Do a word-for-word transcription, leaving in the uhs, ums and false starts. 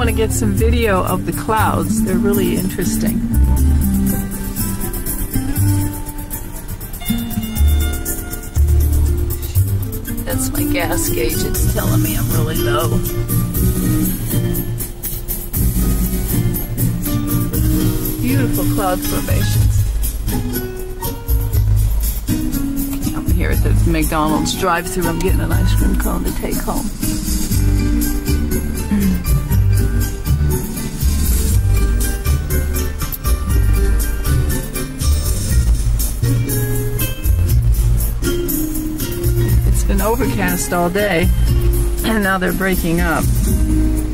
want to get some video of the clouds. They're really interesting. That's my gas gauge. It's telling me I'm really low. Beautiful cloud formations. I'm here at the McDonald's drive-thru. I'm getting an ice cream cone to take home. It's been overcast all day, and now they're breaking up.